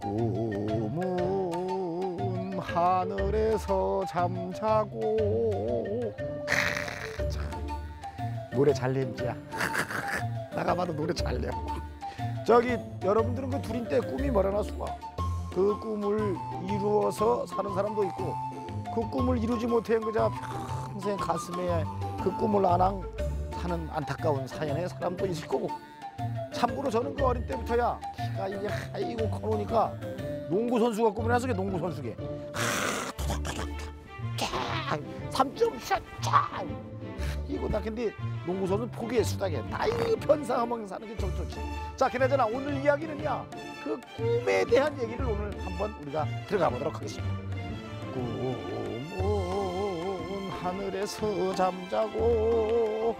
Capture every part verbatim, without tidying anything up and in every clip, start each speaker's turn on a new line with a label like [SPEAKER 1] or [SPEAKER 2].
[SPEAKER 1] 꿈은 하늘에서 잠자고. 노래 잘 낸지야. 나가 봐도 노래 잘 내. 저기 여러분들은 그 둘인데 꿈이 뭐라나 수가. 그 꿈을 이루어서 사는 사람도 있고 그 꿈을 이루지 못한 그자 평생 가슴에 그 꿈을 안앙 사는 안타까운 사연의 사람도 있을 거고. 참고로 저는 그 어린 때부터야 키가 이게 하이고 커놓으니까 농구 선수가 꿈이 나서 농구 선수게 삼 점 샷 이거 나 근데 농구 선수 포기해 수다게 나이 편상하면 사는 게 좀 좋지. 자, 그나저나 오늘 이야기는요 그 꿈에 대한 얘기를 오늘 한번 우리가 들어가 보도록 하겠습니다. 꿈은 하늘에서 잠자고.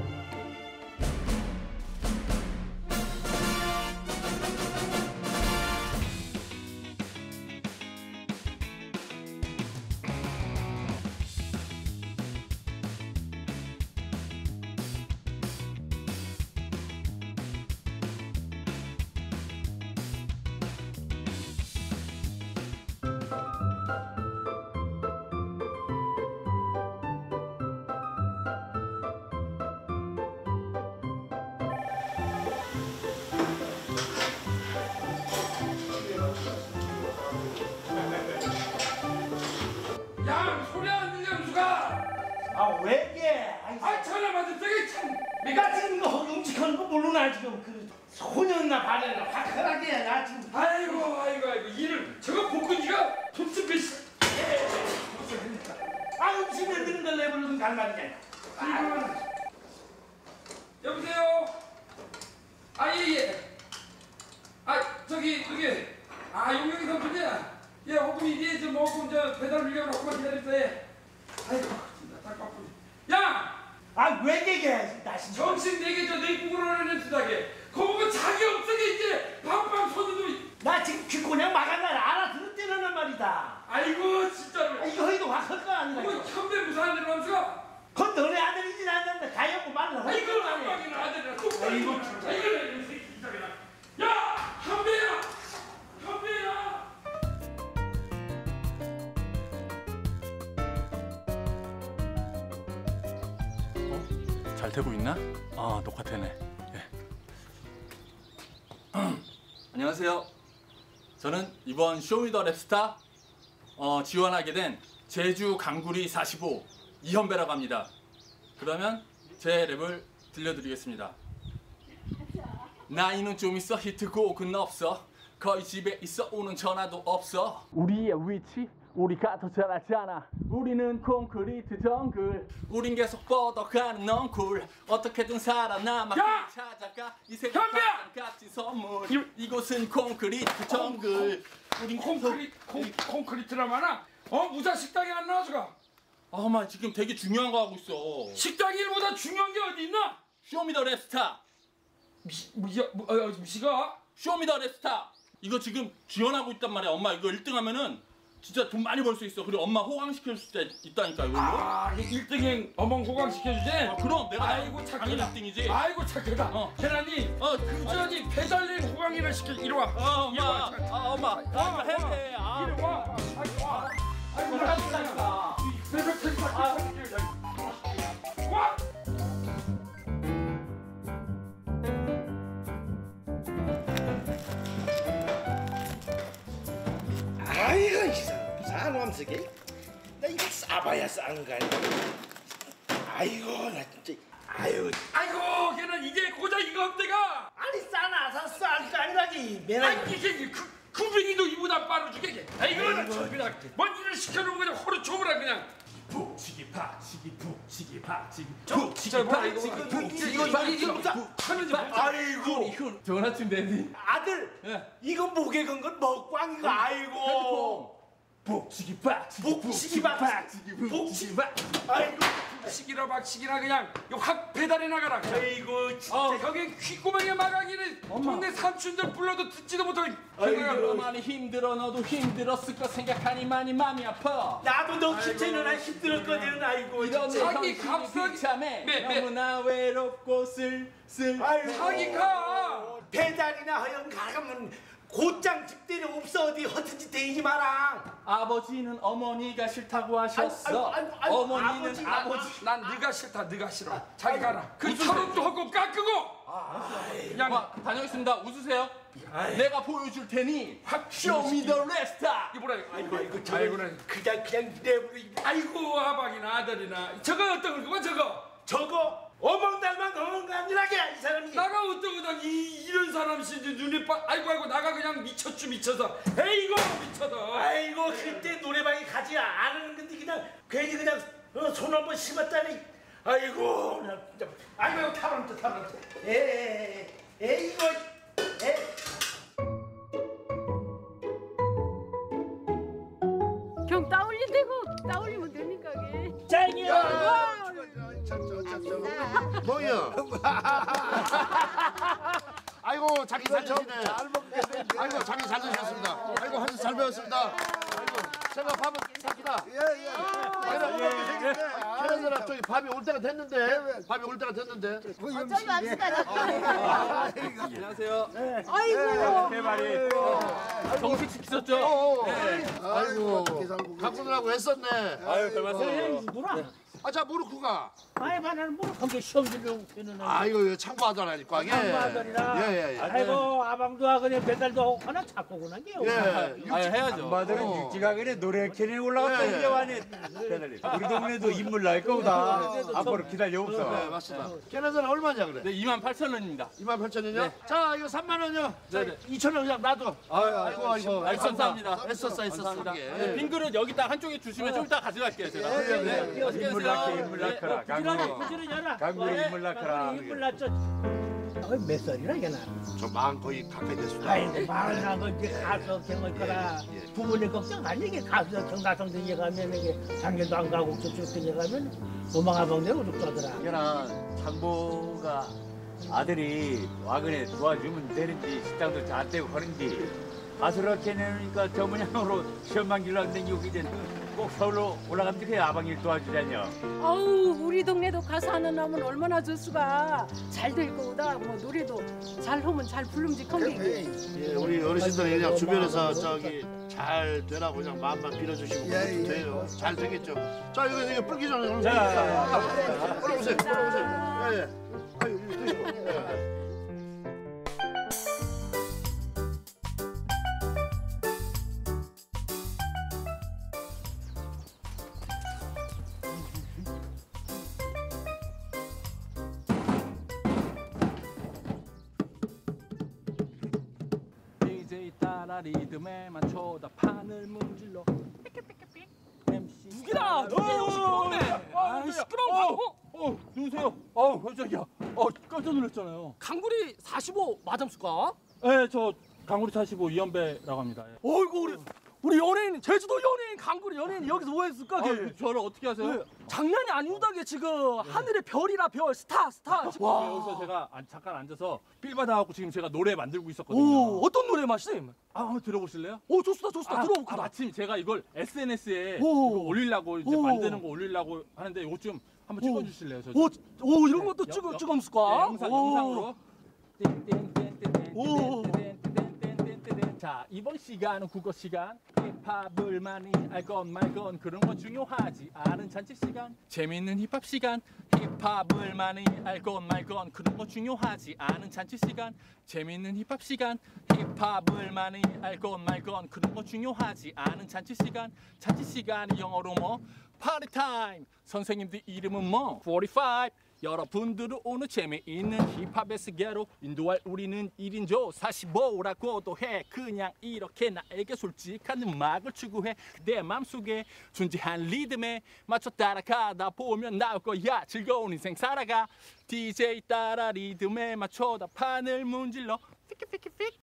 [SPEAKER 2] 야, 소리 안 들려, 수가!
[SPEAKER 3] 아, 왜 이게?
[SPEAKER 2] 아, 전화 받은 적이 참.
[SPEAKER 3] 내가 지금 이거 음식하는 거 모르나 지금 그 소년나 발에는 화끈하게 나 지금.
[SPEAKER 2] 아이고, 아이고, 아이고, 일을 저거 복근이가 돈쓰기 씨.
[SPEAKER 3] 아, 음식 만드는 걸 내버려둔 갈말이야.
[SPEAKER 2] 아, 여보세요? 아, 예, 예. 아, 저기, 저기. 아, 용영이 삼촌이야. 예, 호금이 이제 좀 먹고 이제 배달 밀려고 조금만 기다렸어요. 아이고, 진짜 딱바쁘네. 야!
[SPEAKER 3] 아, 왜 이게? 나 진짜.
[SPEAKER 2] 정신 네개 저 내국으로 하는 수다게. 거보고 자기 없어게 이제 밥밥 손으로.
[SPEAKER 3] 나 지금 귓고냥 막았나 알아들었대는 말이다.
[SPEAKER 2] 아이고, 진짜로.
[SPEAKER 3] 아, 이거 허이도 확할 거 아니야.
[SPEAKER 2] 뭐 현대 무사한 데로 하면서.
[SPEAKER 3] 그건 너네 아들이진 않는데 가려고 말을 하고.
[SPEAKER 2] 아이고, 한방이나 아들이나 똑바로.
[SPEAKER 3] 아이고, 진짜.
[SPEAKER 2] 이거는 이 새끼 진짜 그냥. 야! 현배야! 현배야!
[SPEAKER 4] 잘 되고 있나? 아, 녹화되네. 예. 안녕하세요. 저는 이번 쇼미더 랩스타 어, 지원하게 된 제주 강구리 사십오 이현배라고 합니다. 그러면 제 랩을 들려드리겠습니다. 나이는 좀 있어 히트곡은 없어 거의 집에 있어 오는 전화도 없어 우리의 위치 우리가 더 잘 알잖아. 우리는 콘크리트 정글. 우린 계속 뻗어가는 넝쿨. 어떻게든 살아남아
[SPEAKER 2] 야!
[SPEAKER 4] 찾아가 이 세상
[SPEAKER 2] 현배야!
[SPEAKER 4] 가장 값진 선물.
[SPEAKER 2] 이-
[SPEAKER 4] 이곳은 콘크리트 정글. 우린
[SPEAKER 2] 콘크리, 콘, 콘크리트라마나? 어? 무사 식당에 안 나와서가?
[SPEAKER 4] 아, 마 지금 되게 중요한 거 하고 있어.
[SPEAKER 2] 식당 일보다 중요한 게 어디 있나?
[SPEAKER 4] 쇼미더 랩스타.
[SPEAKER 2] 미, 뭐, 야, 뭐, 어, 미시가?
[SPEAKER 4] 쇼미더 랩스타. 이거 지금 지원하고 있단 말이야. 엄마 이거 일 등 하면은 진짜 돈 많이 벌 수 있어. 그리고 엄마 호강시킬 수 있다니까 이걸로.
[SPEAKER 2] 아, 일 등에 어멍 호강시켜주지?
[SPEAKER 4] 아, 그럼 내가
[SPEAKER 2] 아이고, 착하다.
[SPEAKER 4] 일 등이지.
[SPEAKER 2] 아이고, 착하다.
[SPEAKER 4] 어.
[SPEAKER 2] 계란이,
[SPEAKER 4] 어,
[SPEAKER 2] 그저니 배달린 호강이를 시켜. 이리 와.
[SPEAKER 4] 어,
[SPEAKER 2] 이리 와.
[SPEAKER 4] 엄마. 아, 엄마. 아, 이거
[SPEAKER 2] 와,
[SPEAKER 4] 해야
[SPEAKER 2] 와.
[SPEAKER 4] 돼. 아.
[SPEAKER 2] 이리 와. 아이고, 와. 아이고,
[SPEAKER 4] 이거 해야겠다니까.
[SPEAKER 2] 배달 택시 와!
[SPEAKER 3] 아이고, 이 사람 사놈쓰게. 나 이거 싸봐야 싸는 거 아니야. 아이고, 나 진짜. 아유,
[SPEAKER 2] 아이고, 걔는 이게 고작 이거 없대가.
[SPEAKER 3] 아니 싸나 샀어 할 거 아니라지. 맨날
[SPEAKER 2] 아니, 이게 그 구뱅이도 이보다 빠르주게 걔. 아이고, 나
[SPEAKER 3] 아이고,
[SPEAKER 2] 참 그냥 뭔 일을 시켜놓으면 그냥 허를 줘보라 그냥.
[SPEAKER 4] 북치기 박치기 북치기 박치기
[SPEAKER 2] 진짜 뭐 이거
[SPEAKER 3] 이거
[SPEAKER 2] 이거
[SPEAKER 3] 이거 이거
[SPEAKER 2] 하는지
[SPEAKER 3] 아이고,
[SPEAKER 4] 전화쯤 되니?
[SPEAKER 3] 아들,
[SPEAKER 4] 예.
[SPEAKER 3] 이거 목에 건 건 먹광이고. 아이고,
[SPEAKER 4] 북치기 박치기
[SPEAKER 3] 북치기 박치기 북치기 박. 아이고,
[SPEAKER 2] 시기라 박치기라 그냥 이거 확 배달해 나가라.
[SPEAKER 3] 아이고, 진짜.
[SPEAKER 2] 어, 여기 귓구멍에 마가기는 동네 삼촌들 불러도 듣지도 못하게.
[SPEAKER 4] 너도 많이 힘들어 너도 힘들었을 거 생각하니 많이 마음이 아파
[SPEAKER 3] 나도 너 키체는 나 힘들었거든. 아이고,
[SPEAKER 4] 이런 내
[SPEAKER 3] 진짜.
[SPEAKER 2] 자기
[SPEAKER 4] 현실이
[SPEAKER 2] 값은-
[SPEAKER 4] 비참해
[SPEAKER 2] 네, 네.
[SPEAKER 4] 너무나 외롭고 쓸쓸
[SPEAKER 3] 아이고,
[SPEAKER 2] 자기 가.
[SPEAKER 3] 배달이나 하여 가가면 곧장 집대 일이 없어. 어디 허튼짓 대이지 마라.
[SPEAKER 4] 아버지는 어머니가 싫다고 하셨어.
[SPEAKER 3] 아이고, 아이고, 아이고,
[SPEAKER 4] 어머니는
[SPEAKER 3] 아버지,
[SPEAKER 4] 아버지.
[SPEAKER 2] 난 네가 싫다. 네가 싫어. 자기 가라. 그 철없도 하고 깎고. 그냥
[SPEAKER 4] 와, 다녀오겠습니다. 웃으세요. 내가 보여줄 테니 Show me the rest.
[SPEAKER 2] 이게 뭐라.
[SPEAKER 3] 아이고 아이고 저거
[SPEAKER 2] 아이고나.
[SPEAKER 3] 그냥 그냥 내버려.
[SPEAKER 2] 아이고 아박이나 아들이나. 저거 어떤 거구만 저거.
[SPEAKER 3] 저거 어멍달만 어멍간지라게 이 사람이.
[SPEAKER 2] 나가 어떠고 이 이런 사람인지 눈에 빠. 아이고 아이고 나가 그냥 미쳤죠 미쳐서. 에이고 미쳐서.
[SPEAKER 3] 아이고 그때 노래방에 가지 않은 건데 그냥 괜히 그냥 어, 손 한번 심었다니. 아이고 나 진짜.
[SPEAKER 2] 아이고 타란트 타란트.
[SPEAKER 3] 에에 에 이거 에.
[SPEAKER 5] 경 따올리대고 따올리면 되니까 게.
[SPEAKER 3] 짱이야.
[SPEAKER 6] 뭐야? 아이고 자기 잘 드시네. 아이고 자기 잘 드셨습니다. 아이고 한수 잘 배웠습니다. 아이고 제가 밥은 삽시다. 예예. 그래서 저기 밥이 올 때가 됐는데 밥이 올 때가 됐는데.
[SPEAKER 5] 어쩌면 합시다.
[SPEAKER 4] 안녕하세요.
[SPEAKER 5] 아이고.
[SPEAKER 2] 대발이.
[SPEAKER 4] 정식 시키셨죠?
[SPEAKER 6] 어, 아이고 가꾸느라고 애썼네.
[SPEAKER 4] 아유, 별 말씀.
[SPEAKER 6] 아자 무릎 가.
[SPEAKER 7] 아이 나는 뭐 그렇게 시험 치려고 되는
[SPEAKER 6] 아이고 참고하더라니까. 예.
[SPEAKER 7] 참고하더니라.
[SPEAKER 6] 예예 예.
[SPEAKER 7] 아이고 아방도 하거니 배달도 하고 하나 찾고 그런 게요.
[SPEAKER 6] 예.
[SPEAKER 4] 아, 해야죠.
[SPEAKER 8] 마들은 육지가 그래 노래 캐내 올라갔다
[SPEAKER 6] 예.
[SPEAKER 8] 이제 와니 우리 동네도 인물 날 거다. 앞으로 기다려
[SPEAKER 6] 네
[SPEAKER 8] 없어.
[SPEAKER 6] 맞습니다. 걔네들은 얼마냐 그래?
[SPEAKER 4] 네, 이만 팔천 원입니다.
[SPEAKER 6] 이만 팔천이요?
[SPEAKER 4] 네.
[SPEAKER 6] 자 이거 삼만 원요. 자
[SPEAKER 4] 네네.
[SPEAKER 6] 이천 원 그냥 놔둬. 아이고 아이고.
[SPEAKER 4] 아이, 감사합니다.
[SPEAKER 6] 애썼어 애썼어.
[SPEAKER 4] 감사합니다.
[SPEAKER 6] 이게.
[SPEAKER 4] 네, 빈 그릇 여기다 한쪽에 주시면 좀 이따 가져갈게요, 제가. 네, 맛있게
[SPEAKER 8] 인물
[SPEAKER 4] 드세요.
[SPEAKER 8] 낳게 인물
[SPEAKER 4] 네.
[SPEAKER 8] 낳거라.
[SPEAKER 7] 부지런히
[SPEAKER 8] 강구리.
[SPEAKER 7] 부지런히 하라.
[SPEAKER 8] 강구리 인물 낳거라.
[SPEAKER 7] 인물 낳죠. 아이 몇 살이나 이게 나.
[SPEAKER 6] 저 마흔 거의 가까이 됐습니다.
[SPEAKER 7] 아이고 말을 하고 이제 가서 경을 거라. 부모님 걱정 안 이게 가서 경가성도 이에 가면 이게 장년도 안 가고 저쪽 등에 가면 도망아방대로 죽더더라.
[SPEAKER 8] 걔는 장보가 아들이 와그네 도와주면 되는지 식당도 잘 되고 하는지 가수를 캐내니까 저 모양으로 시험만 길러 다니고 이제는 꼭 서울로 올라가면 그 아방일 도와주자뇨.
[SPEAKER 5] 아우 우리 동네도 가수 하는 놈은 얼마나 좋수가 잘 될 거다. 뭐 노래도 잘 하면 잘 부름직한 게.
[SPEAKER 6] 예, 우리 어르신들 그냥 주변에서 저기 잘 되라고 그냥 마음만 빌어주시고 그것도 돼요. 잘 되겠죠. 자 이거 이거 불기 전에 오늘 자, 올라오세요. 올라오세요. 예, 예. 아유 이거 드시고. 예.
[SPEAKER 4] 디제이 따라 리듬에 맞춰다 판을 문질러. 엠씨 누구다? 누구야? 아, 시끄러워. 어, 어, 누구세요? 어, 깜짝이야. 어, 깜짝 놀랐잖아요.
[SPEAKER 9] 강구리 사십오 맞음수가?
[SPEAKER 4] 네, 저 강우리 사십오 이연배라고 합니다. 예.
[SPEAKER 9] 어이구 우리 우리 연예인 제주도 연예인 강구리 연예인 여기서 뭐 했을까?
[SPEAKER 4] 아,
[SPEAKER 9] 걔?
[SPEAKER 4] 저를 어떻게 하세요?
[SPEAKER 9] 네, 장난이 아니오다게 지금 하늘의 별이라 별 스타 스타 지금.
[SPEAKER 4] 와, 여기서 제가 아, 잠깐 앉아서 삘 받아갖고 지금 제가 노래 만들고 있었거든요.
[SPEAKER 9] 오 어떤 노래 마시님?
[SPEAKER 4] 아, 한번 들어보실래요?
[SPEAKER 9] 오 좋습니다 좋습니다
[SPEAKER 4] 아,
[SPEAKER 9] 들어볼까?
[SPEAKER 4] 아, 마침 제가 이걸 에스엔에스에
[SPEAKER 9] 오.
[SPEAKER 4] 이거 올리려고 이제
[SPEAKER 9] 오.
[SPEAKER 4] 만드는 거 올리려고 하는데 이거 좀 한번
[SPEAKER 9] 오.
[SPEAKER 4] 찍어주실래요? 저
[SPEAKER 9] 오, 오 이런 것도
[SPEAKER 4] 네,
[SPEAKER 9] 찍어
[SPEAKER 4] 여-
[SPEAKER 9] 찍음수까?
[SPEAKER 4] 네, 영상, 영상으로.
[SPEAKER 9] 오.
[SPEAKER 4] 자, 이번 시간은 국어 시간. 힙합을 많이 알건 말건 그런 건 중요하지 않은 잔치 시간. 재밌는 힙합 시간. 힙합을 많이 알건 말건 그런 건 중요하지 않은 잔치 시간. 재밌는 힙합 시간. 힙합을 많이 알건 말건 그런 건 중요하지 않은 잔치 시간. 잔치 시간이 영어로 뭐? 파티 타임. 선생님들 이름은 뭐? 사십오. 여러분들은 오늘 재미있는 힙합의 세계로 인도할 우리는 일 인조 사십오라고도 해. 그냥 이렇게 나에게 솔직한 음악을 추구해. 내 맘속에 존재한 리듬에 맞춰 따라가다 보면 나올 거야. 즐거운 인생 살아가. 디제이 따라 리듬에 맞춰다 판을 문질러. 피키피키픽.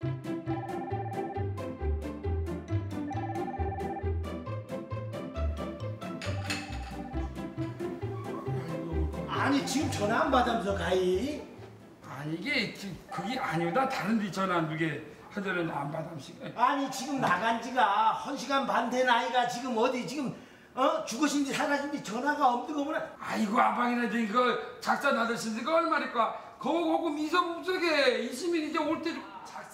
[SPEAKER 3] 아니 지금 전화 안 받으면서 가이?
[SPEAKER 2] 아니 이게 지- 그게 아니다. 다른 데 전화 그게 하더라도 안 받음씩.
[SPEAKER 3] 아니 지금 나간 지가 한 시간 반 된 아이가 지금 어디 지금 어 죽으신지 살아신지 전화가 없는 거구나.
[SPEAKER 2] 아이고 아방이나 이거 작사 나드신데 그 얼마니까 거고 거고 미소 몸속에 있으면 이제 올 때 작사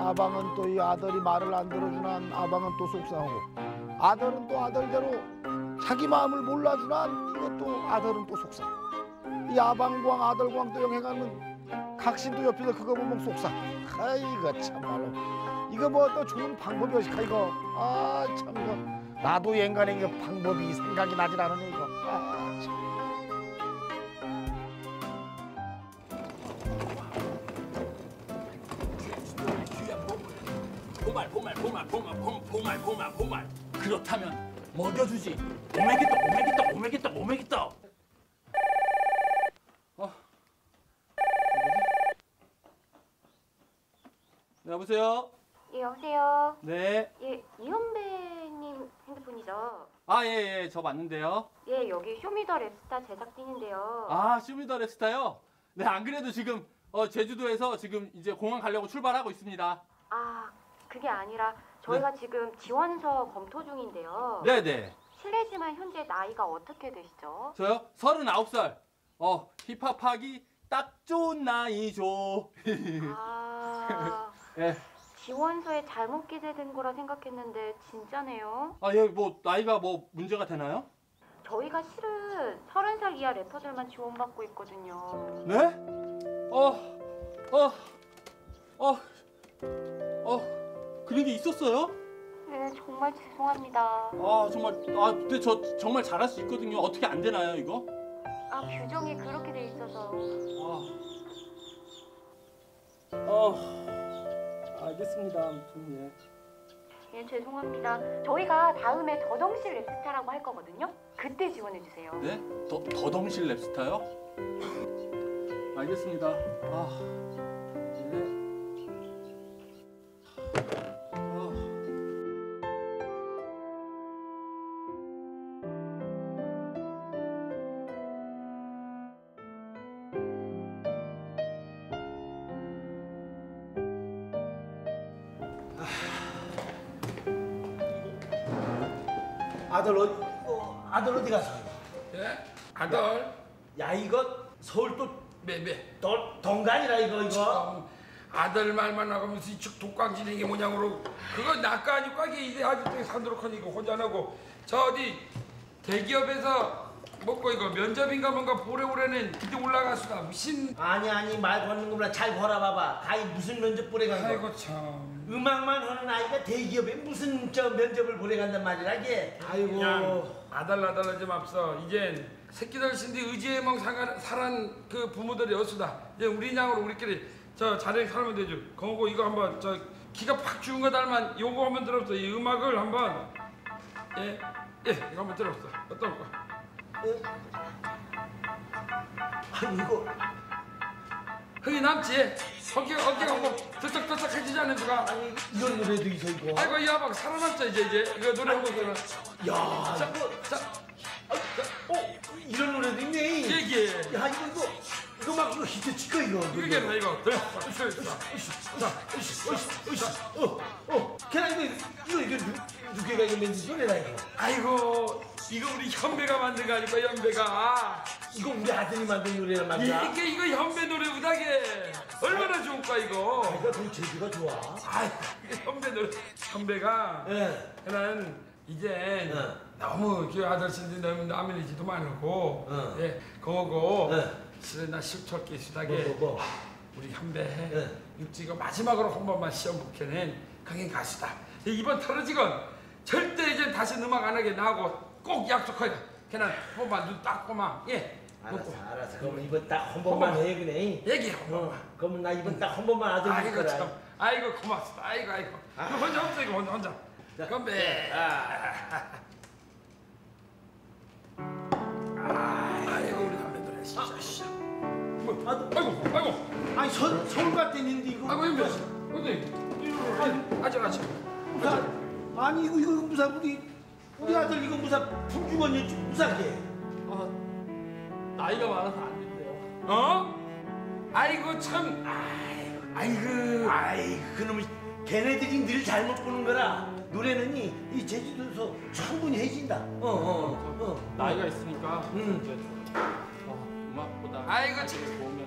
[SPEAKER 1] 아방은 또 이 아들이 말을 안 들어주난 아방은 또 속상하고 아들은 또 아들대로 자기 마음을 몰라주난 이것도 아들은 또 속상. 이 아방광 아들광 또 영행하면 각신도 옆에서 그거 보면 속상. 아이고 참말로 이거 뭐 또 좋은 방법이 어식하 이거. 아 참 이거 나도 옛간에 이거 방법이 생각이 나질 않으네 이거. 아 참.
[SPEAKER 4] 보말 보말 보말 보말 보말 보말 보말 보말 그렇다면 먹여주지. 오메기떡 오메기떡 오메기떡 오메기떡. 어. 네, 여보세요?
[SPEAKER 10] 예, 여보세요?
[SPEAKER 4] 네.
[SPEAKER 10] 예, 이현배님 핸드폰이죠?
[SPEAKER 4] 아, 예, 예, 저 맞는데요.
[SPEAKER 10] 예, 여기 쇼미더 랩스타 제작진인데요.
[SPEAKER 4] 아, 쇼미더 랩스타요? 네, 안 그래도 지금 어, 제주도에서 지금 이제 공항 가려고 출발하고 있습니다.
[SPEAKER 10] 아, 그게 아니라 저희가 지금 지원서 검토 중인데요.
[SPEAKER 4] 네네.
[SPEAKER 10] 실례지만 현재 나이가 어떻게 되시죠?
[SPEAKER 4] 저요? 서른아홉 살. 어, 힙합하기 딱 좋은 나이죠.
[SPEAKER 10] 아,
[SPEAKER 4] 예.
[SPEAKER 10] 지원서에 잘못 기재된 거라 생각했는데 진짜네요.
[SPEAKER 4] 아, 예, 뭐 나이가 뭐 문제가 되나요?
[SPEAKER 10] 저희가 실은 서른 살 이하 래퍼들만 지원받고 있거든요.
[SPEAKER 4] 네? 어, 어, 어, 어, 그런 게 있었어요?
[SPEAKER 10] 네, 정말 죄송합니다.
[SPEAKER 4] 아, 정말, 아, 근데 저 정말 잘할 수 있거든요. 어떻게 안 되나요, 이거?
[SPEAKER 10] 아, 규정이 그렇게 돼 있어서.
[SPEAKER 4] 아, 어, 알겠습니다. 아무튼 예.
[SPEAKER 10] 예, 죄송합니다. 저희가 다음에 더덩실 랩스타라고 할 거거든요. 그때 지원해 주세요.
[SPEAKER 4] 네? 더, 더덩실 랩스타요? 알겠습니다. 아, 네. 아.
[SPEAKER 3] 아들 어디 어, 아들 어디 갔어?
[SPEAKER 2] 예? 아들?
[SPEAKER 3] 야 이거 서울 또
[SPEAKER 2] 매매.
[SPEAKER 3] 도, 동간이라 이거 이거.
[SPEAKER 2] 참, 아들 말만 나가면서 이쪽 독광지는 게 뭐냐고 그거 낙가 아니까 이게 이래 아직도 산도록 하니 이거 혼자 나고 저 어디 대기업에서 먹고 이거 면접인가 뭔가 보래오래는 기대 올라가수다 무슨
[SPEAKER 3] 아니 아니 말 걷는 거보다 잘 걸어봐봐. 가히 무슨 면접 보래 간 거.
[SPEAKER 2] 아이고 참
[SPEAKER 3] 음악만 하는 아이가 대기업에 무슨 저 면접을 보래 간단 말이라 이게. 아이고.
[SPEAKER 2] 그냥 아달라달라 좀 앞서 이젠 새끼들 신디 의지에멍 살한 그 부모들이 어수다 이제 우리 냥으로 우리끼리 저 자랭 살면 되죠. 그거 이거 한번 저 기가 팍 죽은 거 닮은 요거 한번 들어봤어. 이 음악을 한번 예, 예 이거 한번 들어봤어. 어떤 거?
[SPEAKER 3] 예? 아니 이거
[SPEAKER 2] 흥이 남지? 어깨가 어깨가 뭐 들썩들썩해지지 않는 수가?
[SPEAKER 3] 아니 이런 노래도 있어 이거.
[SPEAKER 2] 아이고 이 아박 살아났죠 이제 이제 이거 노래 한 곡은.
[SPEAKER 3] 야
[SPEAKER 2] 자,
[SPEAKER 3] 이거
[SPEAKER 2] 자,
[SPEAKER 3] 아, 자, 어 이런 노래도 있네.
[SPEAKER 2] 예예.
[SPEAKER 3] 야 이거 이거 이거 막 이거 히트 치고 이거.
[SPEAKER 2] 이게 나 이거. 들. 으쌰 으쌰. 자, 으쌰 으쌰.
[SPEAKER 3] 어, 어, 걔나 이거, 이거, 이거, 누, 누구가 이거 만든 소리라, 이거.
[SPEAKER 2] 아이고, 이거 우리 현배가 만든 거 아닐까, 현배가.
[SPEAKER 3] 이거 우리 아들이 만든 노래란 말이야.
[SPEAKER 2] 이게 이거 현배 노래 우다게. 얼마나 좋을까, 이거.
[SPEAKER 3] 아, 이거 그 재주가 좋아.
[SPEAKER 2] 아이고, 현배 노래, 현배가.
[SPEAKER 3] 예.
[SPEAKER 2] 나는 이제
[SPEAKER 3] 어.
[SPEAKER 2] 너무 그 아들신들 너무 아메리지도 많고,
[SPEAKER 3] 어.
[SPEAKER 2] 예, 그거고.
[SPEAKER 3] 예.
[SPEAKER 2] 실은 나 십철기 수다게.
[SPEAKER 3] 뭐, 뭐, 뭐.
[SPEAKER 2] 우리 현배
[SPEAKER 3] 예.
[SPEAKER 2] 육지가 마지막으로 한 번만 시험 붙게는 강행 가수다. 이번 털어지건 절대 이제 다시 음악 안 하게 나하고 꼭 약속하자. 그냥 한 번만 눈 딱 보마. 예.
[SPEAKER 3] 알았어, 알았어. 그러면 이번 딱 한 번만 해, 그래.
[SPEAKER 2] 얘기해 한
[SPEAKER 3] 어,
[SPEAKER 2] 번만.
[SPEAKER 3] 그러면 나 이번 딱 한 번만 아들
[SPEAKER 2] 아이고
[SPEAKER 3] 거라.
[SPEAKER 2] 참. 아이고 고맙습니다. 아이고 아이고.
[SPEAKER 3] 아.
[SPEAKER 2] 이거 혼자 없어 이거 혼자 혼자.
[SPEAKER 3] 자,
[SPEAKER 2] 건배.
[SPEAKER 3] 아.
[SPEAKER 2] 아이고 우리 담배 노래 진짜. 씨. 뭐,
[SPEAKER 3] 아,
[SPEAKER 2] 아이고 아이고.
[SPEAKER 3] 아니, 서, 서울 갔다 있는데, 이거.
[SPEAKER 2] 아이고 현배. 근데 이리 아저 아저.
[SPEAKER 3] 무사, 아니, 이거, 이거 무사, 우리, 우리 아들 이거 무사, 불주머니 무사게.
[SPEAKER 4] 아, 나이가 많아서 안 된대요.
[SPEAKER 2] 어? 아이고 참. 아이고.
[SPEAKER 3] 아이, 그놈이, 걔네들이 늘 잘못 보는 거라. 노래는 이, 이 제주도에서 충분히 해진다. 어, 어, 어.
[SPEAKER 4] 나이가 있으니까
[SPEAKER 3] 응.
[SPEAKER 4] 이제 어, 음악보다
[SPEAKER 2] 아이고 참.
[SPEAKER 4] 보면서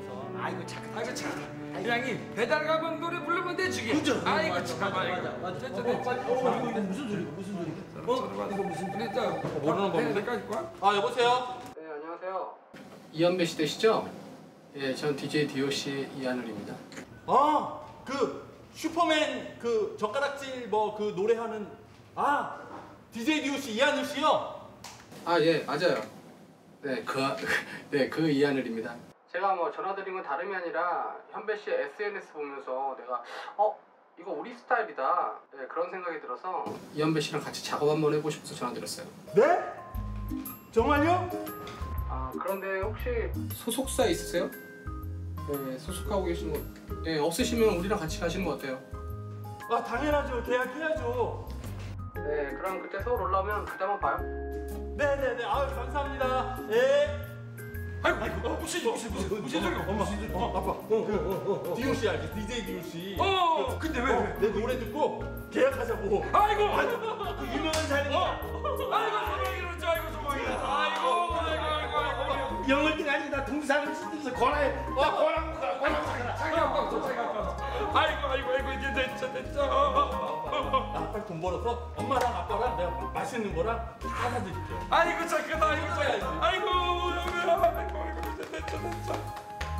[SPEAKER 2] 아이고 참, 아이고 참. 그냥 배달 가면 노래 부르면 되지. 그죠? 아이고 참, 아이고. 맞아.
[SPEAKER 3] 어, 이거 무슨 소리가 무슨 소리가? 어? 이거 무슨
[SPEAKER 2] 소리가?
[SPEAKER 4] 모르는 법인데? 아 여보세요?
[SPEAKER 11] 네 안녕하세요. 이현배 씨 되시죠? 예, 전 디제이 디오씨 이하늘입니다.
[SPEAKER 4] 아, 그 슈퍼맨 그 젓가락질 뭐 그 노래하는 아 디제이 디오씨 이하늘 씨요?
[SPEAKER 11] 아 예, 맞아요. 네, 그, 네, 그 이하늘입니다. 제가 뭐 전화드린 건 다름이 아니라 현배 씨의 에스엔에스 보면서 내가 어? 이거 우리 스타일이다. 네, 그런 생각이 들어서 이현배 씨랑 같이 작업 한번 해보고 싶어서 전화드렸어요.
[SPEAKER 3] 네? 정말요?
[SPEAKER 11] 아, 그런데 혹시 소속사 있으세요? 네, 소속하고 계신 거 네, 없으시면 우리랑 같이 가시는 거 어때요?
[SPEAKER 3] 아 당연하죠. 계약해야죠.
[SPEAKER 11] 네, 그럼 그때 서울 올라오면 그때 한번 봐요.
[SPEAKER 4] 네네네. 아유 감사합니다. 예.
[SPEAKER 2] 아이고 아이고 무슨 무슨 무슨 무슨 소리가?
[SPEAKER 4] 엄마. 어 아빠. 어어어. 디오씨 알지? 디제이 디오씨.
[SPEAKER 2] 어. 근데 왜 왜?
[SPEAKER 4] 내 노래 듣고 계약하자고.
[SPEAKER 2] 아이고.
[SPEAKER 3] 그 유명한 사람이.
[SPEAKER 2] 어. 아이고 소망이로 저 아이고 소망이. 아이고 아이고 아이고 아이고.
[SPEAKER 3] 영월 때가 아니라 동사를 쓰면서 권하에. 어 권하고 가 권하고 가.
[SPEAKER 2] 자기 아빠 저 자기 아빠. 아이고 아이고 아이고 이제 됐죠 됐죠.
[SPEAKER 4] 나 빨리 돈 벌어서 엄마랑 아빠랑 내가 맛있는 거랑 다 사드릴게.
[SPEAKER 2] 아이고 착하다 아이고 착하다. 아이고 여보야 아이고 아이고 이제 됐죠 됐죠.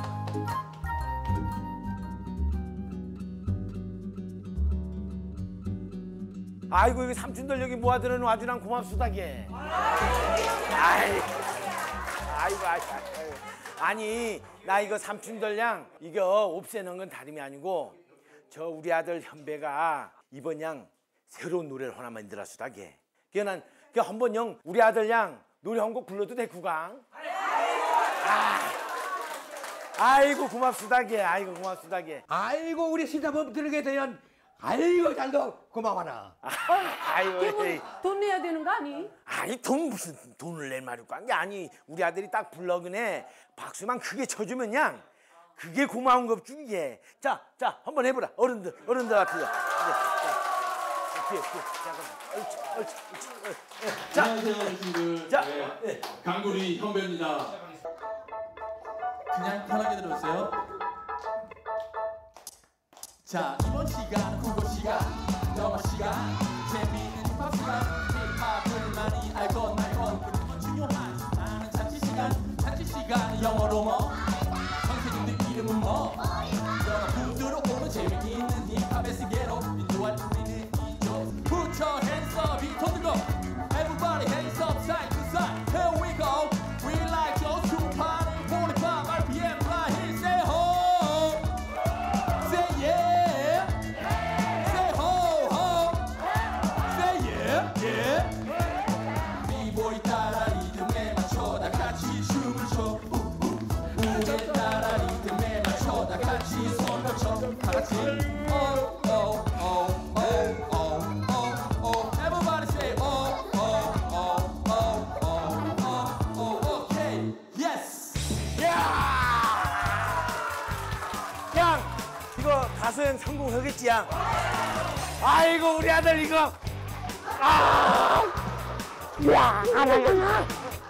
[SPEAKER 3] 아이고 이거 삼촌들 여기 모아들은 와주랑 고맙수다게. 아이, 아이고 아이고. 아니 나 이거 삼촌들 양 이거 없애는 건 다름이 아니고 저 우리 아들 현배가 이번 양 새로운 노래를 하나 만들었수다게. 그게 난 그 한번 영 우리 아들 양 노래 한 곡 불러도 돼 구강. 아, 아이고 고맙수다게. 아이고 고맙수다게.
[SPEAKER 9] 아이고 우리 신사범 들게 되면 아이고 잘도 고마워라.
[SPEAKER 3] 아이고
[SPEAKER 5] 걔는 돈 내야 되는 거 아니?
[SPEAKER 3] 아니 돈 무슨 돈을 낼 말이 거 아니 우리 아들이 딱 불러그네 박수만 크게 쳐주면 양 그게 고마운 것 중에. 자, 자 한번 해보라 어른들 어른들 앞에서. 뒤에 뒤에 잠깐만. 옳지 옳지 옳지. 자,
[SPEAKER 4] 안녕하세요 친구들.
[SPEAKER 3] 자,
[SPEAKER 4] 네. 강구리 현배입니다. 그냥 편하게 들어주세요. 자 이번 시간 국어 시간 영어 시간 재미있는 힙합 시간 힙합을 많이 알건 말건 그리고 중요한 아는 잔치 시간 잔치 시간 영어로 뭐 선생님들 이름은 뭐 영어 부드러 오는 재미있는 힙합의 세계로 인도할 우리는 이죠. Put your hands up 이 손 들고 Everybody hands up side to side Here we go We like those two party forty-five 알피엠 fly here say ho say yeah say ho ho say yeah yeah 비보이 따라 리듬에 맞춰 다 같이 춤을 춰 우에 따라 리듬에 맞춰 다 같이 손 뻗쳐 다 같이 oh oh oh oh oh oh oh everybody say oh oh oh oh oh oh oh okay yes
[SPEAKER 3] 양 이거 가수행 성공하겠지 양. 아이고 우리 아들 이거. 아, 야, 하나야.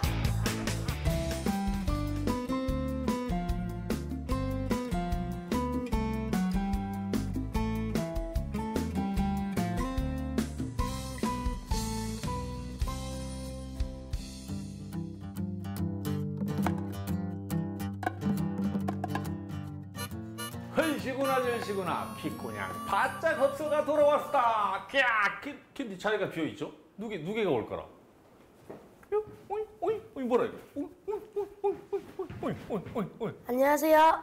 [SPEAKER 12] 헌시구나 전시구나 피코냥 바짝 흡수가 돌아왔다. 캬, 캔디 자리가 비어 있죠? 누구 누구가 올 거라? 오이 오이 오이 뭐라 이거? 오이 오이 오이 오이 오이 오이 오이.
[SPEAKER 13] 안녕하세요.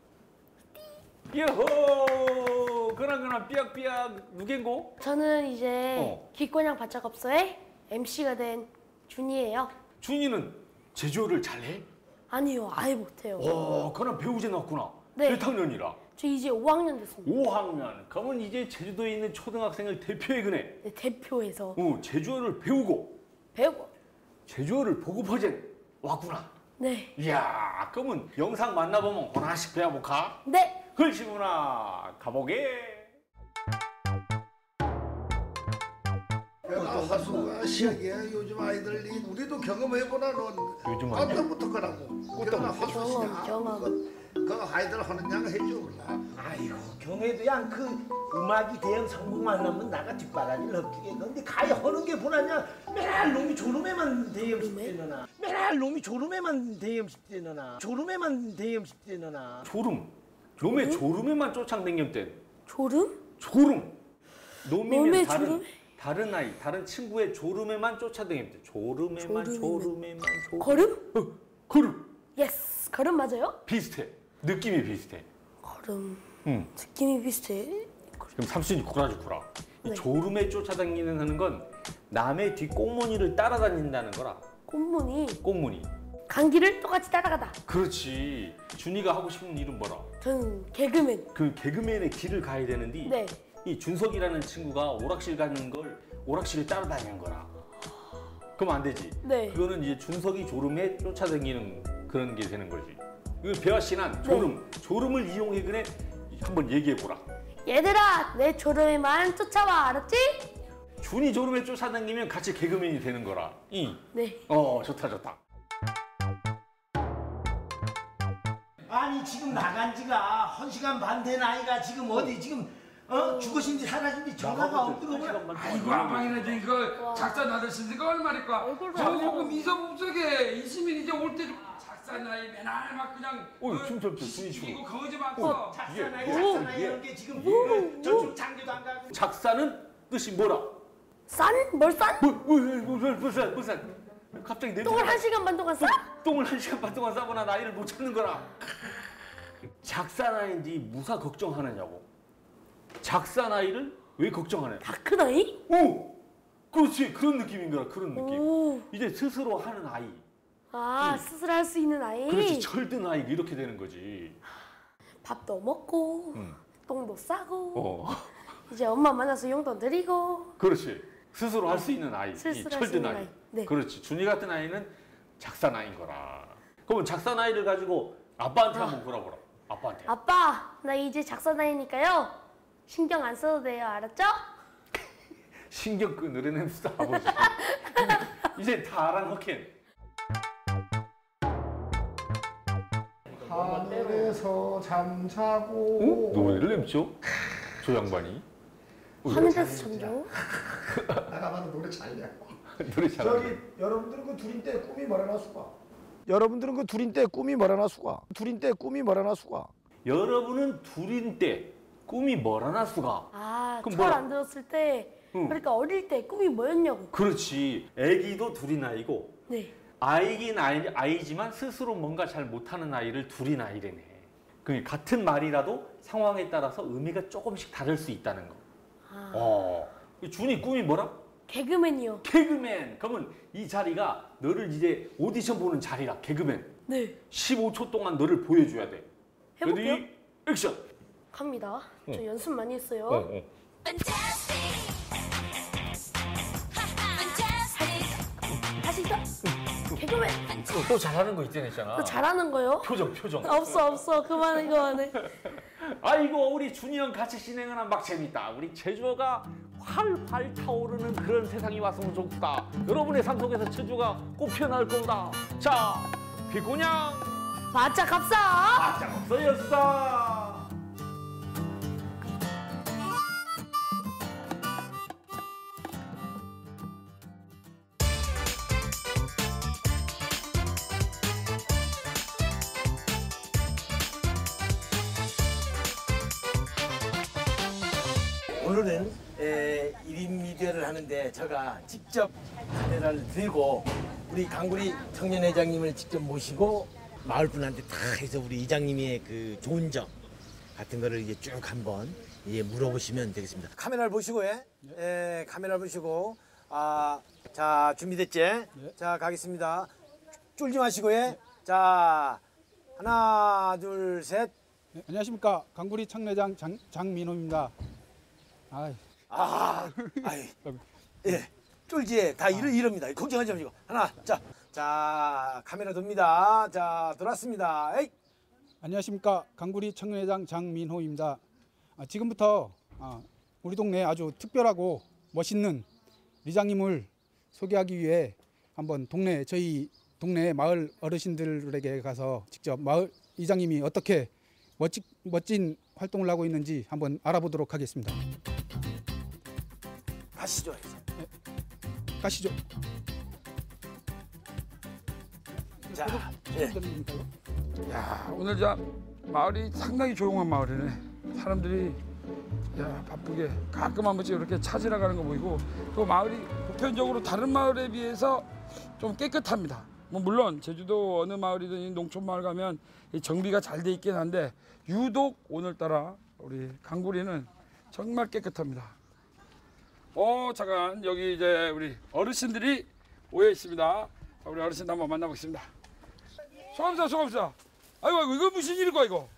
[SPEAKER 12] 여호 그나그나 삐약삐약 누겐고?
[SPEAKER 13] 저는 이제
[SPEAKER 12] 어.
[SPEAKER 13] 기권양 바짝업소의 엠씨가 된 준이에요.
[SPEAKER 12] 준이는 제주어를 잘해?
[SPEAKER 13] 아니요, 아예 못해요.
[SPEAKER 12] 오, 그나 배우제 났구나.
[SPEAKER 13] 네.
[SPEAKER 12] 몇 학년이라?
[SPEAKER 13] 저 이제 오 학년 됐습니다.
[SPEAKER 12] 오 학년. 그러면 이제 제주도에 있는 초등학생을 대표해 그네.
[SPEAKER 13] 네, 대표해서
[SPEAKER 12] 어, 제주어를 배우고
[SPEAKER 13] 배우고
[SPEAKER 12] 제주어를 보급하제 왔구나.
[SPEAKER 13] 네.
[SPEAKER 12] 이야, 그러면 영상 만나보면 하나씩 배워볼까?
[SPEAKER 13] 네.
[SPEAKER 12] 그러시구나. 가보게.
[SPEAKER 1] 하수가 시작이야. 요즘 아이들이 우리도 경험해보나 넌.
[SPEAKER 12] 요즘
[SPEAKER 1] 깜짝부터 거라고.
[SPEAKER 13] 경험, 경험.
[SPEAKER 6] 그 아이들 하는 양 해줘 몰라.
[SPEAKER 3] 아이고 경혜도 양 그 음악이 대형 성공만 하면 나가 뒷바라지를 hợp주게. 근데 가히 하는 게 보나냐? 맨날 놈이 졸음에만 대염식 되느나. 맨날 놈이 졸음에만 대염식 되느나. 졸음에만 대염식 되느나.
[SPEAKER 12] 졸음. 놈의 졸음에만 쫓아다녔대.
[SPEAKER 13] 졸음?
[SPEAKER 12] 졸음. 놈이면
[SPEAKER 13] 놈의
[SPEAKER 12] 다른
[SPEAKER 13] 졸음?
[SPEAKER 12] 다른 아이, 다른 친구의 졸음에만 쫓아다녔대. 졸음에만,
[SPEAKER 13] 졸음에만.
[SPEAKER 12] 졸음에만, 졸음.
[SPEAKER 13] 걸음?
[SPEAKER 12] 어, 걸음.
[SPEAKER 13] 예스. 걸음 맞아요?
[SPEAKER 12] 비슷해. 느낌이 비슷해.
[SPEAKER 13] 걸음.
[SPEAKER 12] 응.
[SPEAKER 13] 느낌이 비슷해.
[SPEAKER 12] 그럼 삼순이 구라지 구라. 이
[SPEAKER 13] 네.
[SPEAKER 12] 졸음에 쫓아다니는 하는 건 남의 뒷 꽁무니를 따라다닌다는 거라.
[SPEAKER 13] 꽃무늬.
[SPEAKER 12] 꽁무니.
[SPEAKER 13] 감기를 똑같이 따라가다.
[SPEAKER 12] 그렇지. 준이가 하고 싶은 일은 뭐라?
[SPEAKER 13] 저는 개그맨.
[SPEAKER 12] 그 개그맨의 길을 가야 되는데
[SPEAKER 13] 네.
[SPEAKER 12] 이 준석이라는 친구가 오락실 가는 걸 오락실을 따라다니는 거라. 그럼 안 되지.
[SPEAKER 13] 네.
[SPEAKER 12] 그거는 이제 준석이 졸음에 쫓아다니는 그런 게 되는 거지. 그 배화 씨는 졸음,
[SPEAKER 13] 네.
[SPEAKER 12] 졸음을 이용해 그래 한번 얘기해 보라.
[SPEAKER 13] 얘들아, 내 졸음에만 쫓아와, 알았지?
[SPEAKER 12] 준이 졸음에 쫓아다니면 같이 개그맨이 되는 거라. 이.
[SPEAKER 13] 네.
[SPEAKER 12] 어, 좋다 좋다.
[SPEAKER 3] 아니 지금 나간 지가 한 시간 반 된 아이가 지금 어디 지금 어 죽으신지 살아신지 전화가 없더라고.
[SPEAKER 2] 아이고 아방이나 그 작사 나들신지 그 얼마니까. 저보고 미소 목적에 이시민 이제 올 때 작사 나이 맨날 막 그냥.
[SPEAKER 12] 어, 춤춰 준이
[SPEAKER 2] 이거
[SPEAKER 12] 춤.
[SPEAKER 2] 거지 막.
[SPEAKER 3] 어, 작사 나이 작사 나이 이런 게 지금 저쪽 장교도 안 가고.
[SPEAKER 12] 작사는 뜻이 뭐라?
[SPEAKER 13] 싼? 뭘 싼?
[SPEAKER 12] 무슨 무슨 갑자기 내
[SPEAKER 13] 똥을 한 시간 반 동안 싸?
[SPEAKER 12] 똥을 한 시간 반 동안 싸거나 나이를 못 찾는 거라. 작사 나이인지 무사 걱정하느냐고. 작사 나이를 왜 걱정하냐?
[SPEAKER 13] 다 큰 아이?
[SPEAKER 12] 오, 그렇지 그런 느낌인 거라. 그런 느낌.
[SPEAKER 13] 오.
[SPEAKER 12] 이제 스스로 하는 아이.
[SPEAKER 13] 아,
[SPEAKER 12] 응.
[SPEAKER 13] 스스로 할 수 있는 아이?
[SPEAKER 12] 그렇지 철든 아이 이렇게 되는 거지.
[SPEAKER 13] 밥도 먹고,
[SPEAKER 12] 응.
[SPEAKER 13] 똥도 싸고,
[SPEAKER 12] 어,
[SPEAKER 13] 이제 엄마 만나서 용돈 드리고.
[SPEAKER 12] 그렇지 스스로 할 수 있는 아이. 이
[SPEAKER 13] 스스로 할수
[SPEAKER 12] 철든
[SPEAKER 13] 있는
[SPEAKER 12] 아이.
[SPEAKER 13] 아이. 네.
[SPEAKER 12] 그렇지 준이 같은 아이는 작사 나이인 거라. 그러면 작사 나이를 가지고 아빠한테 한번 물어보라. 아빠한테.
[SPEAKER 13] 아빠, 나 이제 작사 나이니까요. 신경 안 써도 돼요, 알았죠?
[SPEAKER 12] 신경 끄느는 햄스터 아버지. 이제 다 알아 놓긴.
[SPEAKER 1] 하늘에서 잠자고.
[SPEAKER 12] 어? 노래를 nem죠? 저 양반이.
[SPEAKER 13] 하늘에서 잠자.
[SPEAKER 1] 내가 봐도 노래 잘 내.
[SPEAKER 12] 노래 잘.
[SPEAKER 1] 저기 여러분들은 그 둘인데 꿈이 뭐라나 수가. 여러분들은 그 둘인데 꿈이 뭐라나 수가. 둘인데 꿈이 뭐라나 수가.
[SPEAKER 12] 여러분은 둘인 때 꿈이 뭐라나 수가.
[SPEAKER 13] 아,
[SPEAKER 12] 그럼
[SPEAKER 13] 철
[SPEAKER 12] 뭐라?
[SPEAKER 13] 안 들었을 때,
[SPEAKER 12] 응.
[SPEAKER 13] 그러니까 어릴 때 꿈이 뭐였냐고.
[SPEAKER 12] 그렇지. 아기도 둘이 나이고
[SPEAKER 13] 네.
[SPEAKER 12] 아이긴 아이, 아이지만 스스로 뭔가 잘 못하는 아이를 둘이 나이래네. 그 같은 말이라도 상황에 따라서 의미가 조금씩 다를 수 있다는 거.
[SPEAKER 13] 아.
[SPEAKER 12] 어. 준이 꿈이 뭐라?
[SPEAKER 13] 개그맨이요.
[SPEAKER 12] 개그맨. 그러면 이 자리가 너를 이제 오디션 보는 자리라. 개그맨.
[SPEAKER 13] 네.
[SPEAKER 12] 십오 초 동안 너를 보여줘야 돼.
[SPEAKER 13] 해볼게요.
[SPEAKER 12] 레디 액션.
[SPEAKER 13] 갑니다. 저
[SPEAKER 12] 응.
[SPEAKER 13] 연습 많이 했어요.
[SPEAKER 12] 어, 어.
[SPEAKER 13] 다시 또. 개그맨.
[SPEAKER 12] 또, 또 잘하는 거 있잖아.
[SPEAKER 13] 또 잘하는 거요?
[SPEAKER 12] 표정 표정.
[SPEAKER 13] 없어 없어. 그만해 그만해.
[SPEAKER 12] 아이고 우리 준이 형 같이 진행하는 막 재밌다. 우리 제주어가 활활 타오르는 그런 세상이 왔으면 좋겠다. 여러분의 삶 속에서 제주가 꽃피어날 거다. 자, 비꼬냥
[SPEAKER 13] 바짝 합사.
[SPEAKER 12] 바짝 없어였어.
[SPEAKER 3] 오늘은 에, 일 인 미디어를 하는데 제가 직접 카메라를 들고 우리 강구리 청년회장님을 직접 모시고 마을 분한테 다 해서 우리 이장님의 그 좋은 점 같은 거를 이제 쭉 한번 이제 물어보시면 되겠습니다. 카메라를 보시고 예, 예 카메라를 보시고 아, 자 준비됐지? 자 가겠습니다. 쫄지 마시고 예. 자 하나 둘 셋.
[SPEAKER 14] 네, 안녕하십니까 강구리 청년회장 장, 장민호입니다. 아이.
[SPEAKER 3] 아, 아이, 예, 쫄지, 다 이러 이럽니다. 걱정하지 마시고 하나, 자, 자 카메라 돕니다. 자 돌았습니다. 에이.
[SPEAKER 14] 안녕하십니까 강구리 청년회장 장민호입니다. 아, 지금부터 아, 우리 동네 아주 특별하고 멋있는 리장님을 소개하기 위해 한번 동네 저희 동네 마을 어르신들에게 가서 직접 마을 이장님이 어떻게 멋지, 멋진 활동을 하고 있는지 한번 알아보도록 하겠습니다.
[SPEAKER 3] 가시죠.
[SPEAKER 14] 네. 가시죠.
[SPEAKER 2] 자, 예. 야, 오늘 저 마을이 상당히 조용한 마을이네. 사람들이 야 바쁘게 가끔 한 번씩 이렇게 찾으러 가는 거 보이고, 또 마을이 보편적으로 다른 마을에 비해서 좀 깨끗합니다. 뭐 물론 제주도 어느 마을이든 농촌 마을 가면 이 정비가 잘 돼 있긴 한데 유독 오늘따라 우리 강구리는 정말 깨끗합니다. 어 잠깐 여기 이제 우리 어르신들이 모여 있습니다. 자, 우리 어르신 한번 만나보겠습니다. 소감사 소감사. 아이고 아이고 이거 무슨 일이고 이거?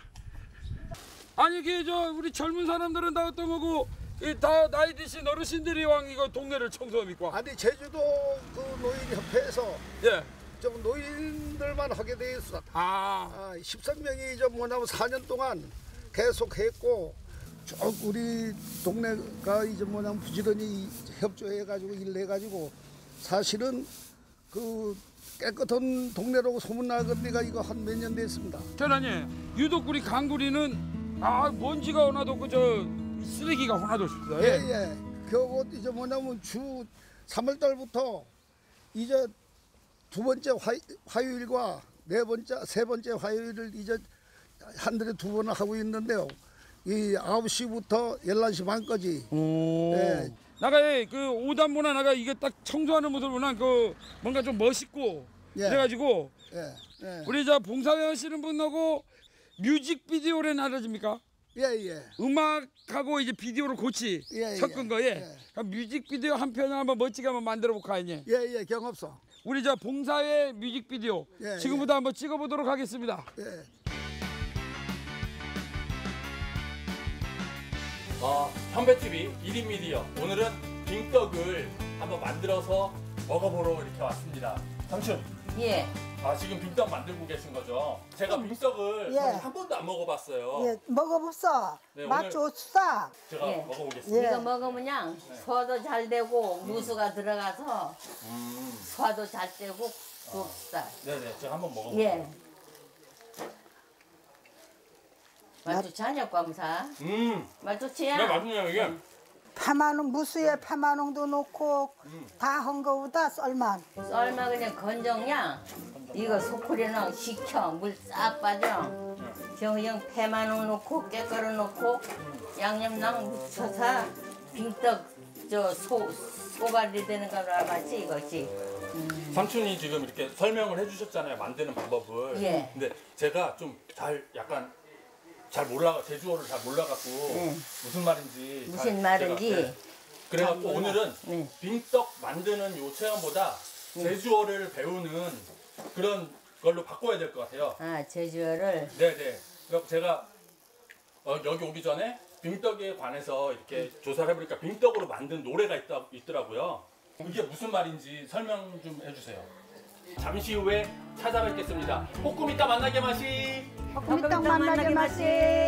[SPEAKER 2] 아니 이게 저 우리 젊은 사람들은 다 어떤 거고 이 다 나이 드신 어르신들이 왕 이거 동네를 청소합니까?
[SPEAKER 1] 아니 제주도 그 노인협회에서
[SPEAKER 2] 예.
[SPEAKER 1] 좀 노인들만 하게 돼 있어.
[SPEAKER 2] 아.
[SPEAKER 1] 아 십삼 명이 좀 뭐냐면 사 년 동안 계속 했고 쭉 우리 동네가 이제 뭐냐면 부지런히 협조해 가지고 일해 가지고 사실은 그 깨끗한 동네라고 소문나건 데가 이거 한 몇 년 됐습니다.
[SPEAKER 2] 전하님 유독 우리 강구리는 아 먼지가 하나도 그저 쓰레기가 하나도 없습니다.
[SPEAKER 1] 예, 예. 그거 이제 뭐냐면 주 삼월 달부터 이제 두 번째 화, 화요일과 네 번째, 세 번째 화요일을 이제 한 달에 두 번을 하고 있는데요. 이 아홉 시부터 열한 시 반까지.
[SPEAKER 2] 오.
[SPEAKER 1] 예.
[SPEAKER 2] 나가 그 오단보나 나가 이게 딱 청소하는 모습을 보나 그 뭔가 좀 멋있고
[SPEAKER 1] 예.
[SPEAKER 2] 그래가지고
[SPEAKER 1] 예. 예.
[SPEAKER 2] 우리 저 봉사회 하시는 분하고 뮤직비디오를 나눠집니까?
[SPEAKER 1] 예예.
[SPEAKER 2] 음악하고 이제 비디오를 같이
[SPEAKER 1] 예,
[SPEAKER 2] 섞은
[SPEAKER 1] 예.
[SPEAKER 2] 거에
[SPEAKER 1] 예.
[SPEAKER 2] 그럼 뮤직비디오 한 편을 한번 멋지게 한번 만들어 볼까 아니?
[SPEAKER 1] 예예 경없어.
[SPEAKER 2] 우리 저 봉사회 뮤직비디오
[SPEAKER 1] 예,
[SPEAKER 2] 지금부터 한번 찍어보도록 하겠습니다.
[SPEAKER 1] 예.
[SPEAKER 4] 어, 현배티비 일 인 미디어 오늘은 빙떡을 한번 만들어서 먹어보러 이렇게 왔습니다. 삼촌.
[SPEAKER 15] 예.
[SPEAKER 4] 아 지금 빙떡 만들고 계신 거죠? 제가 빙떡을
[SPEAKER 15] 예.
[SPEAKER 4] 한 번도 안 먹어봤어요.
[SPEAKER 15] 예, 먹어봤어.
[SPEAKER 4] 네,
[SPEAKER 15] 맛
[SPEAKER 4] 오늘
[SPEAKER 15] 좋다.
[SPEAKER 4] 제가
[SPEAKER 15] 예.
[SPEAKER 4] 먹어보겠습니다.
[SPEAKER 15] 이거 먹으면 소화도 잘 되고 무수가 들어가서
[SPEAKER 4] 음.
[SPEAKER 15] 소화도 잘 되고 좋다.
[SPEAKER 4] 네네, 제가 한번 먹어볼게요.
[SPEAKER 15] 예. 맛 좋지 않냐, 꽝사?
[SPEAKER 4] 음.
[SPEAKER 15] 맛 좋지?
[SPEAKER 4] 네, 맛있네요 이게.
[SPEAKER 16] 파마농 무수에 파마농도 넣고 다 한 거보다 썰만.
[SPEAKER 15] 썰마 그냥 건정량. 이거 소쿠리는 식혀 물 싹 빠져. 그냥 패마농 넣고 깨가루 넣고 양념랑 묻혀서 빙떡 저 소 소갈이 되는 거로 알았지 이것이.
[SPEAKER 4] 삼촌이 지금 이렇게 설명을 해주셨잖아요, 만드는 방법을.
[SPEAKER 15] 예.
[SPEAKER 4] 근데 제가 좀 잘 약간 잘 몰라 제주어를 잘 몰라갖고
[SPEAKER 15] 네.
[SPEAKER 4] 무슨 말인지
[SPEAKER 15] 무슨
[SPEAKER 4] 잘
[SPEAKER 15] 말인지
[SPEAKER 4] 제가, 네. 그래갖고
[SPEAKER 15] 잘 몰라.
[SPEAKER 4] 오늘은
[SPEAKER 15] 네.
[SPEAKER 4] 빙떡 만드는 요 체험보다
[SPEAKER 15] 네.
[SPEAKER 4] 제주어를 배우는 그런 걸로 바꿔야 될 것 같아요.
[SPEAKER 15] 아 제주어를.
[SPEAKER 4] 네네. 그래서 제가 어, 여기 오기 전에 빙떡에 관해서 이렇게 조사를 해보니까 빙떡으로 만든 노래가 있다, 있더라고요. 이게 무슨 말인지 설명 좀 해주세요. 잠시 후에 찾아뵙겠습니다. 볶음 이따 만나게 마시.
[SPEAKER 16] 볶음 이따 만나게 마시.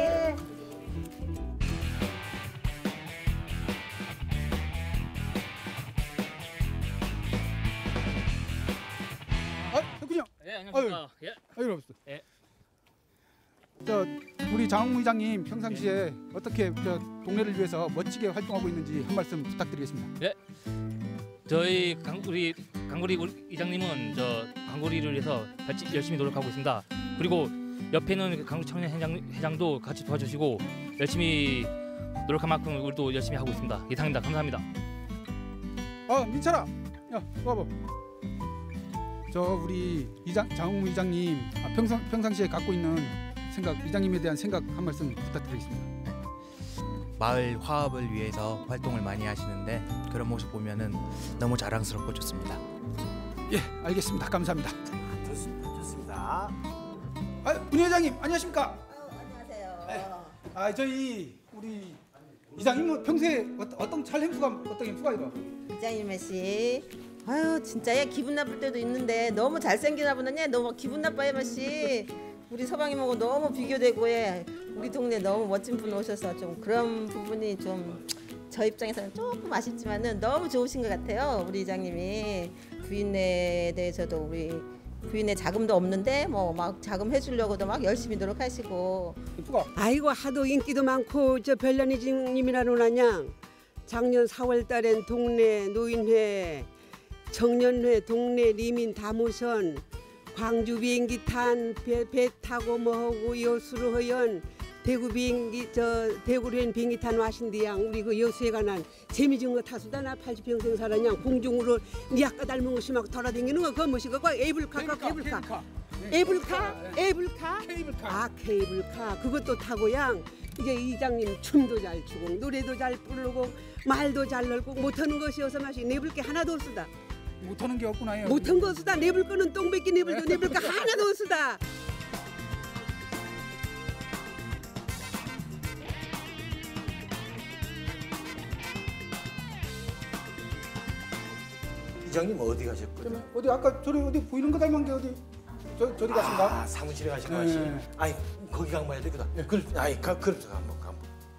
[SPEAKER 14] 아, 혁군이 형.
[SPEAKER 17] 예, 안녕하십니까.
[SPEAKER 14] 아유,
[SPEAKER 17] 예.
[SPEAKER 14] 아유, 없어.
[SPEAKER 17] 예.
[SPEAKER 14] 저 우리 장홍 의장님 평상시에 어떻게 저 동네를 위해서 멋지게 활동하고 있는지 한 말씀 부탁드리겠습니다.
[SPEAKER 17] 예. 저희 강구리 강구리 우리 이장님은 저 강구리를 위해서 같이 열심히 노력하고 있습니다. 그리고 옆에는 강구 청년 회장 회장도 같이 도와주시고 열심히 노력한 만큼 우리도 열심히 하고 있습니다. 이상입니다. 감사합니다.
[SPEAKER 14] 어, 민철아, 야, 와봐. 저 우리 이장 장홍 의장님 아, 평상 평상시에 갖고 있는 생각, 이장님에 대한 생각 한 말씀 부탁드리겠습니다.
[SPEAKER 18] 마을 화합을 위해서 활동을 많이 하시는데 그런 모습 보면은 너무 자랑스럽고 좋습니다.
[SPEAKER 14] 예, 알겠습니다. 감사합니다.
[SPEAKER 3] 좋습니다. 좋습니다.
[SPEAKER 14] 아, 문 회장님 안녕하십니까?
[SPEAKER 15] 안녕하세요.
[SPEAKER 14] 아, 저희 우리 이장님은 평소에 어떤, 어떤 잘 행수가 어떤 행수가 이거?
[SPEAKER 19] 이장님 씨, 아유 진짜 얘 기분 나쁠 때도 있는데 너무 잘생기나 보네. 너무 기분 나빠요 마씨. 우리 서방님하고 너무 비교되고 해. 우리 동네 너무 멋진 분 오셔서 좀 그런 부분이 좀 저 입장에서는 조금 아쉽지만은 너무 좋으신 것 같아요. 우리 이장님이 부인네에 대해서도 우리 부인의 자금도 없는데 뭐 막 자금 해주려고도 막 열심히 노력하시고.
[SPEAKER 20] 아이고 하도 인기도 많고 저 별난이님이라는 나냥 작년 사월 달엔 동네 노인회, 청년회, 동네 리민 다 모선 광주 비행기 탄 배 배 타고 뭐하고 여수로 허연 대구 비행기 저 대구로 비행기 탄 와신디양 우리 그 여수에 관한 재미진 거 타수다 나 팔십 평생 살았냐 공중으로 니 아까 닮은 것이 막 돌아다니는 거 그거 뭐시 그거 에이블카 케이블카 에이블카 에이블카 아 케이블카 그것도 타고 양 이제 이장님 춤도 잘 추고 노래도 잘 부르고 말도 잘 넓고 못하는 것이어서 맛이 내불 게 하나도 없으다.
[SPEAKER 14] 못하는 게 없구나.
[SPEAKER 20] 못한 거 없으다. 내불 거는 똥배기 내불도 내불 거 하나도 없으다.
[SPEAKER 3] 이장님 어디 가셨거든요?
[SPEAKER 14] 어디 아까 저리 어디 보이는 거 닮은 게 어디 저 저리 가신가?
[SPEAKER 3] 아 사무실에 가신
[SPEAKER 14] 네.
[SPEAKER 3] 것이. 아니 거기 간 봐야 되거든. 예. 그럼 아니 가 그럼 한번 가.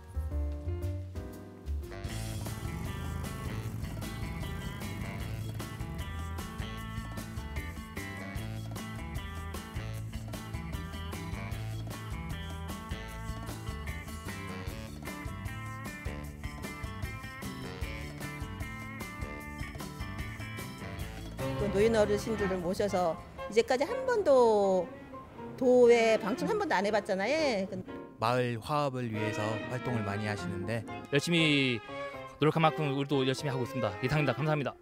[SPEAKER 19] 또 노인 어르신들을 모셔서 이제까지 한 번도 도에 방청 한 번도 안 해봤잖아요.
[SPEAKER 18] 마을 화합을 위해서 활동을 많이 하시는데
[SPEAKER 17] 열심히 노력한 만큼 우리도 열심히 하고 있습니다. 이상입니다. 감사합니다.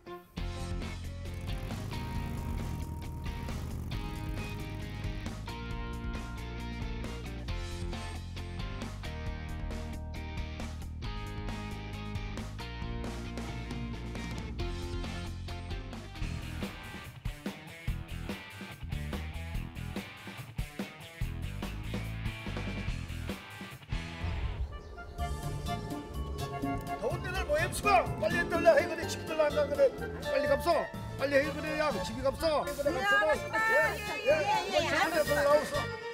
[SPEAKER 1] 더운 데날 뭐 엠수가 빨리 떨려 해 그래 집들 나가 그래 빨리 갑소 빨리 해 그래 야 집이 갑소 그래 갑소 예예예 집에 나오소.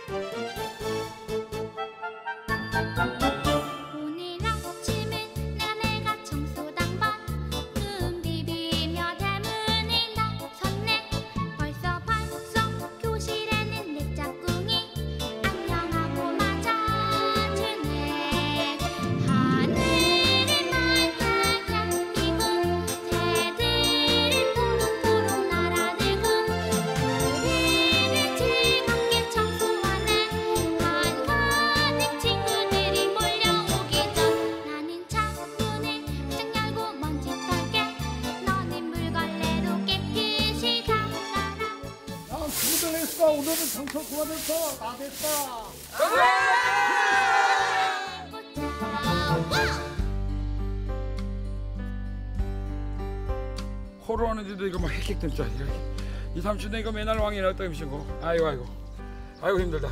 [SPEAKER 21] 오늘 아침엔 내가 청소당번 눈 비비며 대문을 나섰네. 벌써 벌써 교실에는 내 짝꿍이 안녕하고 맞아주네. 하늘을 맑게 피고 새들을 포롱포롱 날아들고 우리를 즐겁게 청소하네. 한가득 친구들이 몰려오기 전 나는 창문을 활짝 열고 먼지 털게. 너는 물걸레로 깨끗이 닦아라.
[SPEAKER 1] 야 친구들 했어 오늘은 청소 그만했어 다 됐어.
[SPEAKER 2] 호러하는데도 이거 막 헥헥 진짜 이 삼촌네 이거 맨날 왕이 났다 임신고. 아이고 아이고 아이고 힘들다.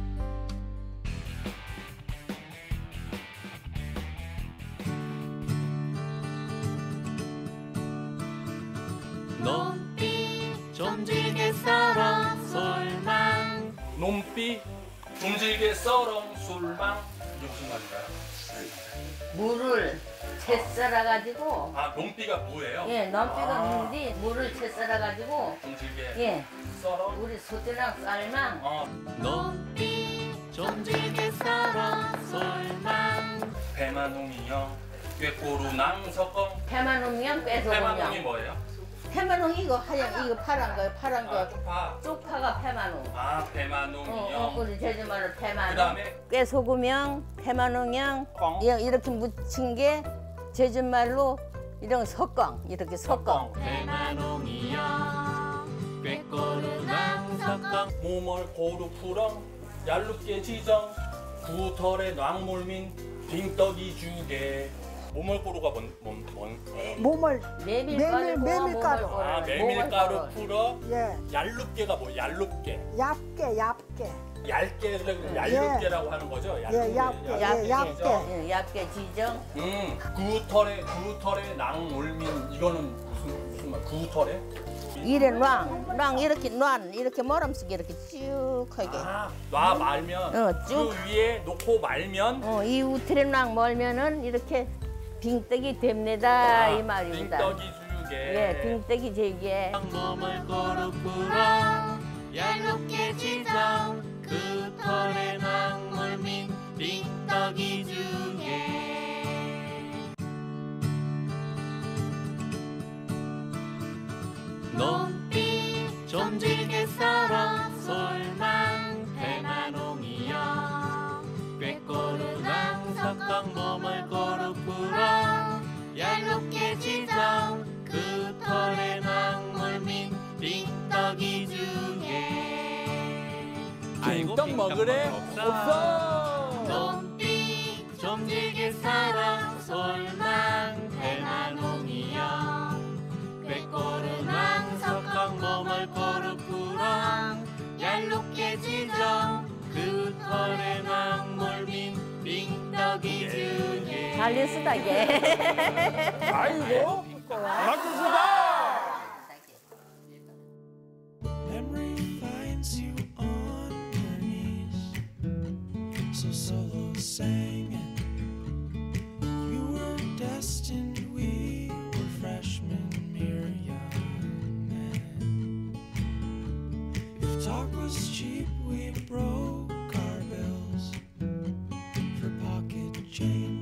[SPEAKER 4] 놈비 좀 질게 썰어 솔망 놈비 좀 질게 썰어 솔망 이게 무슨 말인가요?
[SPEAKER 15] 물을 채 썰어가지고.
[SPEAKER 4] 아 놈비가 뭐예요?
[SPEAKER 15] 예, 넘비가
[SPEAKER 4] 아.
[SPEAKER 15] 뭔지 물을 채 썰어가지고.
[SPEAKER 4] 좀 질게
[SPEAKER 15] 예,
[SPEAKER 4] 썰어
[SPEAKER 15] 우리 소주랑 쌀만.
[SPEAKER 4] 어. 놈비 좀 질게 썰어 솔망 배만홍이요 꾀꼬루 낭석검
[SPEAKER 15] 패만홍이랑
[SPEAKER 4] 배만홍이
[SPEAKER 15] 꾀소금이랑.
[SPEAKER 4] 뭐예요?
[SPEAKER 15] 패만홍 이거 하얀 이거 파란 거요, 파란 거.
[SPEAKER 4] 아, 쪽파.
[SPEAKER 15] 쪽파가 패만홍.
[SPEAKER 4] 아
[SPEAKER 15] 어,
[SPEAKER 4] 배만홍이요
[SPEAKER 15] 어, 우리 제주말로 패만홍.
[SPEAKER 4] 그다음에?
[SPEAKER 15] 꾀소금이랑 패만홍이랑 이- 이렇게 묻힌 게 제주말로 이런 석광 이렇게 석광.
[SPEAKER 4] 배만홍이요 꾀꼬루 낭석검 모멀 고루 풀엉 얄룩게 지정 구털에 낭몰민 빙떡이 주게 모멀고루가 뭔, 뭔, 뭔 거예요?
[SPEAKER 16] 모멀
[SPEAKER 15] 메밀가루,
[SPEAKER 16] 메밀가루.
[SPEAKER 4] 아 메밀가루 풀어
[SPEAKER 16] 예
[SPEAKER 4] 얄룩게가 뭐 얄룩게
[SPEAKER 16] 얇게 얇게
[SPEAKER 4] 얇게 얄룩게라고 하는 거죠?
[SPEAKER 16] 예, 얇게, 예, 얇게.
[SPEAKER 15] 예, 얇게 지정.
[SPEAKER 4] 음 구털에 구털에 낭몰민 이거는 무슨 무슨 말 구털에?
[SPEAKER 15] 이래 랑, 랑 이렇게 란 이렇게 모람쓰기 이렇게 쭉 하게.
[SPEAKER 4] 놔 말면
[SPEAKER 15] 어, 쭉.
[SPEAKER 4] 그 위에 놓고 말면
[SPEAKER 15] 어, 이 우트레 랑 멀면은 이렇게 빙떡이 됩니다
[SPEAKER 4] 아,
[SPEAKER 15] 이 말입니다.
[SPEAKER 4] 빙떡이 주게
[SPEAKER 15] 예, 빙떡이 제게.
[SPEAKER 4] 모멀고루 풀어
[SPEAKER 21] 얄롭게 지정 그 털에 낭물민 링떡이 중에 논빛 좀 질게 썰어 솔망 대만홍이여 꾀꼬르낭 석강 몸을 꼬르 풀어 얄롭게 지정 그 털에 낭물민 빙떡이 중에
[SPEAKER 4] 빙떡 먹으래? 없어.
[SPEAKER 21] 논빛 좀 질게 살아 솔망 대만홍이여 꾀꼬르낭 석강 몸을 꼬르 풀어 얄롭게 지정 그 털에 낭물민 빙떡이 중에
[SPEAKER 15] 달리 수다게.
[SPEAKER 12] 아이고, 박수수다.
[SPEAKER 7] Memory finds you on your knees. So solo sang it. You were destined, we were freshmen, mere young men. If talk was cheap, we broke our bills for pocket change.